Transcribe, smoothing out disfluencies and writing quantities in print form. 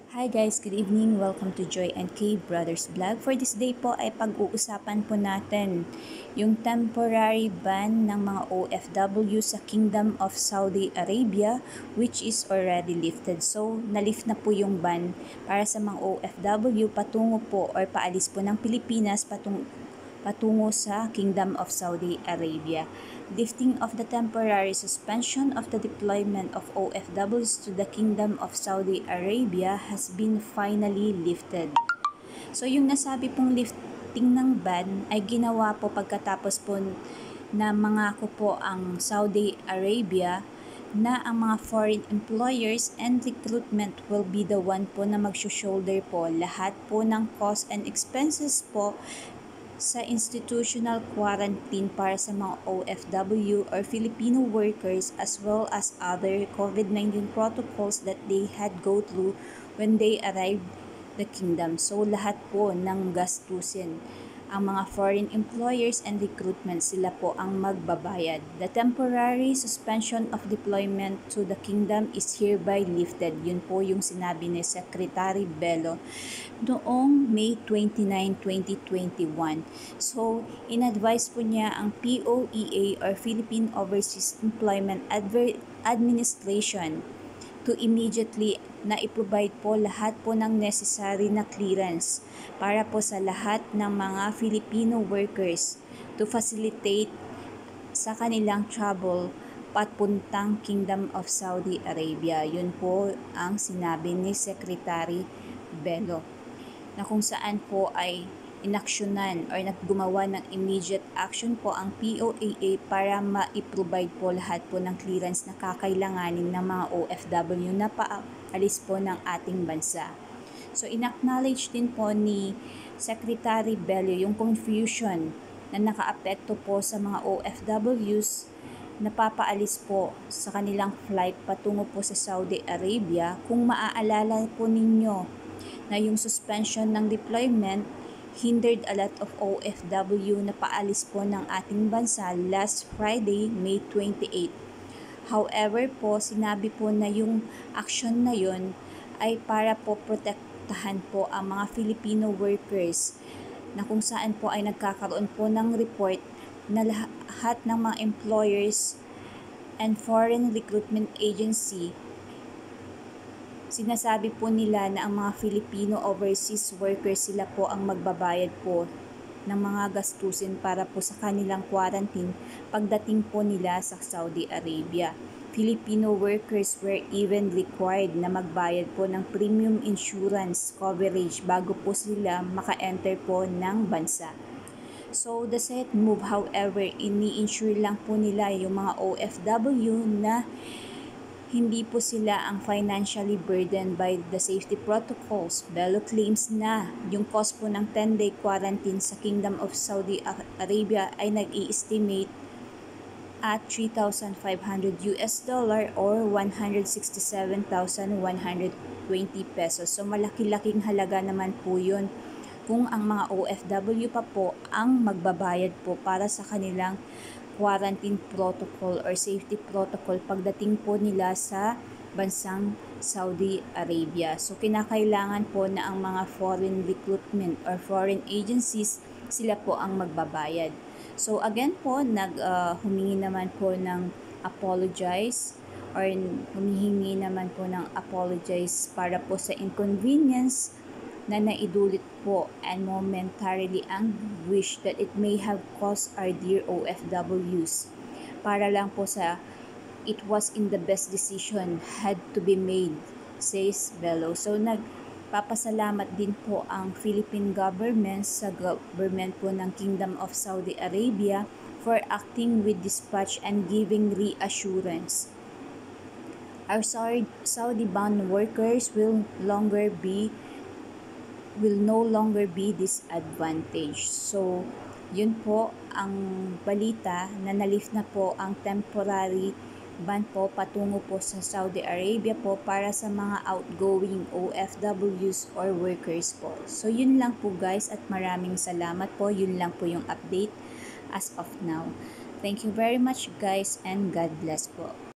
Hi guys, good evening. Welcome to Joy and K Brothers Vlog. For this day po ay pag-uusapan po natin yung temporary ban ng mga OFW sa Kingdom of Saudi Arabia which is already lifted. So, nalift na po yung ban para sa mga OFW patungo po or paalis po ng Pilipinas patungo sa Kingdom of Saudi Arabia. Lifting of the temporary suspension of the deployment of OFWs to the Kingdom of Saudi Arabia has been finally lifted. So yung nasabi pong lifting ng ban ay ginawa po pagkatapos po na mangako po ang Saudi Arabia na ang mga foreign employers and recruitment will be the one po na mag-shoulder po lahat po ng cost and expenses po sa institutional quarantine para sa mga OFW or Filipino workers as well as other COVID-19 protocols that they had go through when they arrived the kingdom. So lahat po ng gastusin. Ang mga foreign employers and recruitment, sila po ang magbabayad. The temporary suspension of deployment to the kingdom is hereby lifted. Yun po yung sinabi ni Secretary Bello noong May 29, 2021. So, in-advise po niya ang POEA or Philippine Overseas Employment Administration to immediately na i-provide po lahat po ng necessary na clearance para po sa lahat ng mga Filipino workers to facilitate sa kanilang travel papuntang Kingdom of Saudi Arabia. Yun po ang sinabi ni Secretary Bello, na kung saan po ay inaksyonan or naggumawa ng immediate action po ang POAA para ma-provide po lahat po ng clearance na kakailanganin ng mga OFW na paalis po ng ating bansa. So, in-acknowledge din po ni Secretary Bello yung confusion na nakaapekto po sa mga OFWs na papaalis po sa kanilang flight patungo po sa Saudi Arabia. Kung maaalala po ninyo na yung suspension ng deployment hindered a lot of OFW na paalis po ng ating bansa last Friday, May 28. However po, sinabi po na yung action na yun ay para po protektahan po ang mga Filipino workers na kung saan po ay nagkakaroon po ng report na lahat ng mga employers and foreign recruitment agency, sinasabi po nila na ang mga Filipino overseas workers sila po ang magbabayad po ng mga gastusin para po sa kanilang quarantine pagdating po nila sa Saudi Arabia. Filipino workers were even required na magbayad po ng premium insurance coverage bago po sila maka-enter po ng bansa. So, the said move, however, ini-insure lang po nila yung mga OFW na hindi po sila ang financially burdened by the safety protocols. Bello claims na yung cost po ng 10-day quarantine sa Kingdom of Saudi Arabia ay nag-i-estimate at $3,500 or 167,120 pesos. So malaki-laking halaga naman po yun kung ang mga OFW pa po ang magbabayad po para sa kanilang quarantine protocol or safety protocol pagdating po nila sa bansang Saudi Arabia. So kinakailangan po na ang mga foreign recruitment or foreign agencies, sila po ang magbabayad. So again po, humingi naman po ng apologize or humihingi naman po ng apologize para po sa inconvenience na naidulit po and momentarily anguish that it may have caused our dear OFWs. Para lang po sa it was in the best decision had to be made, says Bello. So nagpapasalamat din po ang Philippine government sa government po ng Kingdom of Saudi Arabia for acting with dispatch and giving reassurance. Our Saudi-bound workers will no longer be disadvantaged. So, yun po ang balita na nalift na po ang temporary ban po patungo po sa Saudi Arabia po para sa mga outgoing OFWs or workers po. So, yun lang po guys at maraming salamat po. Yun lang po yung update as of now. Thank you very much guys and God bless po.